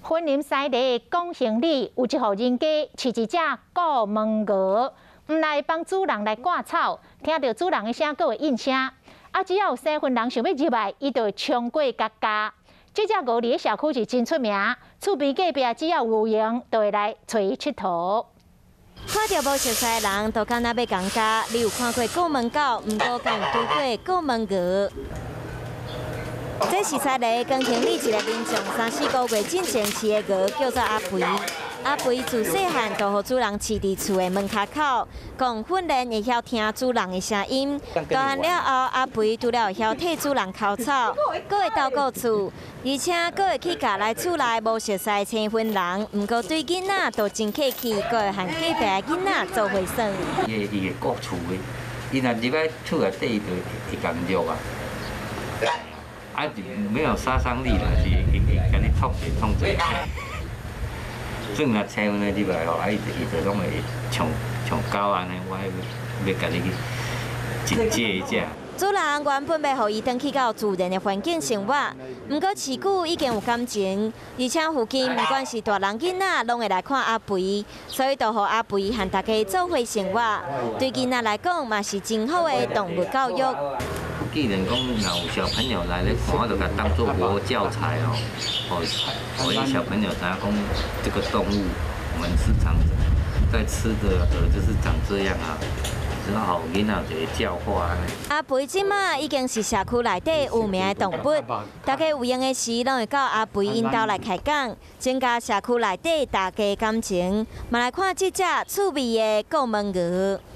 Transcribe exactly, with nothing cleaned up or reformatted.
婚姻西地讲行李，有一户人家饲一只顾门鹅，唔来帮主人来挂草，听到主人的声，佫会应声。啊，只要有新婚人想要入来，伊就会冲过家家。这只鹅伫社区是真出名，厝边隔壁只要有闲，就会来找伊佚佗。 看到无熟悉的人，都敢若要讲家。你有看过顾门狗，毋过敢有拄过顾门鹅？ 这是在咧江庆里一个民众三四个月进前饲的鹅，叫做阿肥。阿肥自细汉就互主人饲伫厝的门骹口，讲训练会晓听主人的声音。大汉了后，阿肥除了会晓替主人烤草，阁会照顾厝，而且阁会去甲来厝内无熟悉的新婚人。毋过对囡仔都真客气，阁会和隔壁的囡仔做伙耍。 伊会伊会顾厝的，伊若入来厝内底就会共肉啊。 啊，就没有杀伤力啦，是会会甲你捅者捅者。算若青阮的入来吼，啊伊就伊就拢会像像狗安尼，我要要甲你去接一下。 主人原本要互伊转去到自然的环境生活，毋过饲久已经有感情，而且附近不管是大人囡仔，拢会来看阿肥，所以就互阿肥和大家做伙生活。对囡仔来讲，嘛是真好的动物教育。 既然讲若有小朋友来咧看，我就甲当做活教材哦，互互小朋友知影讲这个动物，我们市场在吃的鹅就是长这样啊，然后囡仔就会教化。 阿肥即马已经是社区内底有名的动物，大家有闲的时，拢会到阿肥因兜来开讲，增加社区内底大家感情，嘛来看这只趣味的顾门鹅。